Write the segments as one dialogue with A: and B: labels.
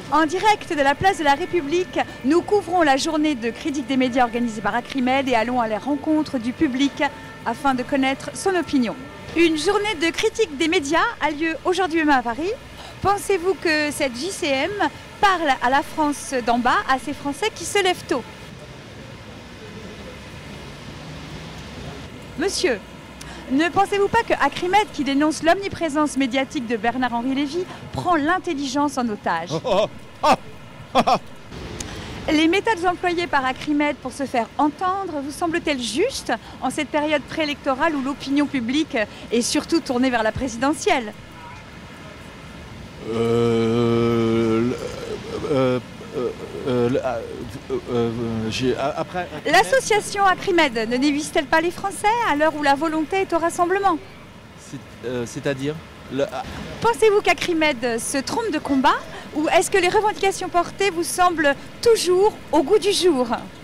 A: En direct de la place de la République, nous couvrons la journée de critique des médias organisée par Acrimed et allons à la rencontre du public afin de connaître son opinion. Une journée de critique des médias a lieu aujourd'hui même à Paris. Pensez-vous que cette JCM parle à la France d'en bas, à ces Français qui se lèvent tôt? Monsieur, ne pensez-vous pas que Acrimed, qui dénonce l'omniprésence médiatique de Bernard-Henri Lévy, prend l'intelligence en otage? Les méthodes employées par Acrimed pour se faire entendre vous semblent-elles justes en cette période préélectorale où l'opinion publique est surtout tournée vers la présidentielle? L'association Acrimed ne divise-t-elle pas les Français à l'heure où la volonté est au rassemblement?
B: C'est-à-dire
A: Pensez-vous qu'Acrimed se trompe de combat ou est-ce que les revendications portées vous semblent toujours au goût du jour?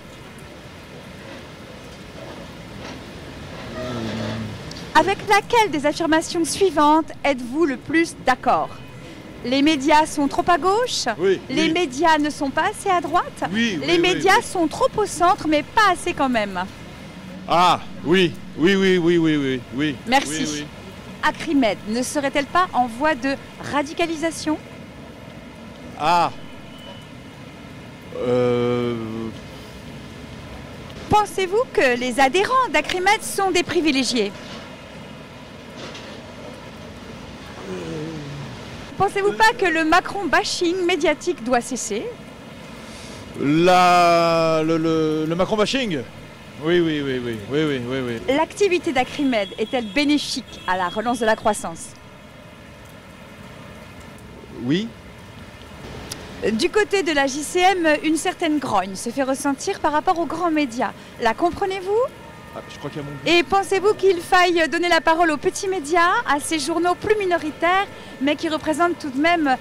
A: Avec laquelle des affirmations suivantes êtes-vous le plus d'accord? Les médias sont trop à gauche,
B: oui,
A: les médias ne sont pas assez à droite, les médias sont trop au centre mais pas assez quand même.
B: Ah, oui.
A: Merci.
B: Oui.
A: Acrimed ne serait-elle pas en voie de radicalisation?
B: Ah.
A: Pensez-vous que les adhérents d'Acrimed sont des privilégiés? Pensez-vous pas que le Macron bashing médiatique doit cesser?
B: Le Macron bashing? Oui.
A: L'activité d'Acrimed est-elle bénéfique à la relance de la croissance?
B: Oui.
A: Du côté de la JCM, une certaine grogne se fait ressentir par rapport aux grands médias. La comprenez-vous?
B: Je crois qu'il y a mon...
A: Et pensez-vous qu'il faille donner la parole aux petits médias, à ces journaux plus minoritaires, mais qui représentent tout de même...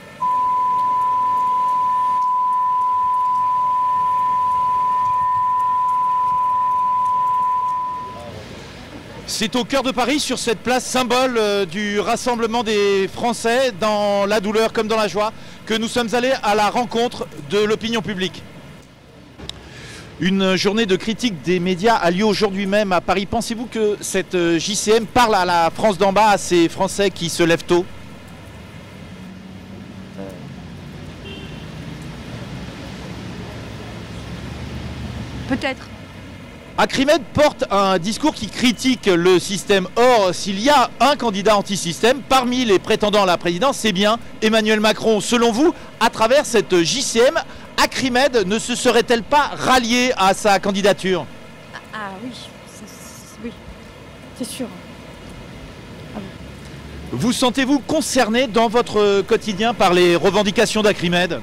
B: C'est au cœur de Paris, sur cette place symbole du rassemblement des Français, dans la douleur comme dans la joie, que nous sommes allés à la rencontre de l'opinion publique. Une journée de critique des médias a lieu aujourd'hui même à Paris. Pensez-vous que cette JCM parle à la France d'en bas, à ces Français qui se lèvent tôt?
A: Peut-être.
B: Acrimed porte un discours qui critique le système. Or, s'il y a un candidat anti-système parmi les prétendants à la présidence, c'est bien Emmanuel Macron. Selon vous, à travers cette JCM, Acrimed ne se serait-elle pas ralliée à sa candidature?
A: Oui, c'est sûr.
B: Vous sentez-vous concerné dans votre quotidien par les revendications d'Acrimed?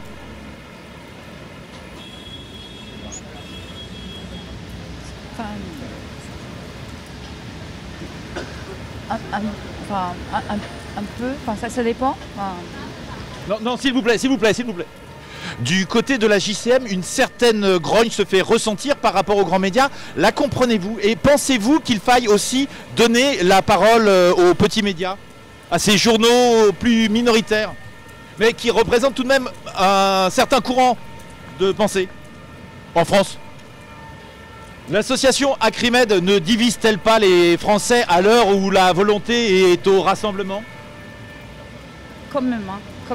A: Un peu, ça dépend.
B: Non, s'il vous plaît. Du côté de la JCM, une certaine grogne se fait ressentir par rapport aux grands médias. La comprenez-vous? Et pensez-vous qu'il faille aussi donner la parole aux petits médias, à ces journaux plus minoritaires, mais qui représentent tout de même un certain courant de pensée en France? L'association Acrimed ne divise-t-elle pas les Français à l'heure où la volonté est au rassemblement?
A: Quand même.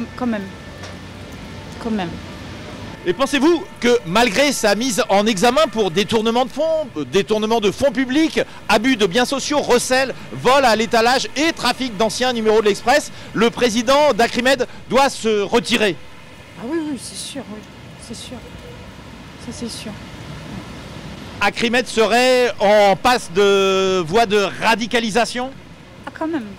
B: Et pensez-vous que malgré sa mise en examen pour détournement de fonds publics, abus de biens sociaux, recel, vol à l'étalage et trafic d'anciens numéros de l'Express, le président d'Acrimed doit se retirer?
A: Ah oui, c'est sûr, Ça, c'est sûr.
B: Acrimed serait en passe de voie de radicalisation?
A: Ah, quand même.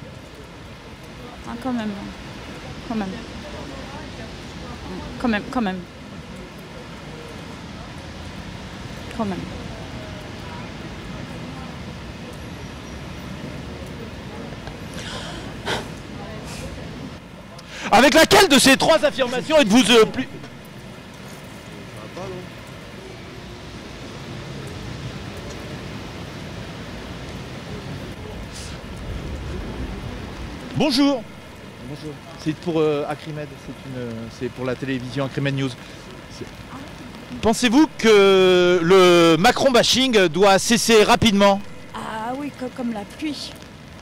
B: Avec laquelle de ces trois affirmations êtes-vous plus... Bonjour. Bonjour. C'est pour Acrimed, c'est pour la télévision Acrimed News. Pensez-vous que le Macron bashing doit cesser rapidement?
A: Ah oui, comme la pluie.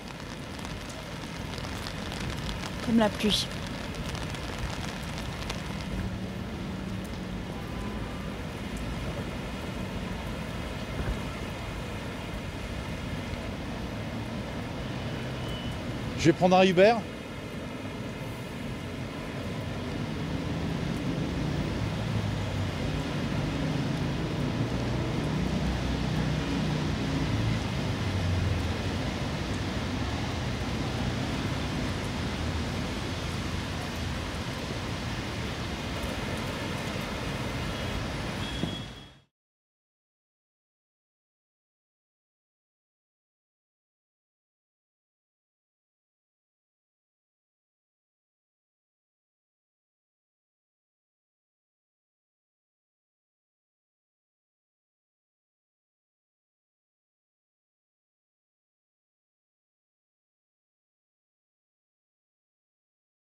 A: Comme la pluie.
B: Je vais prendre un Uber.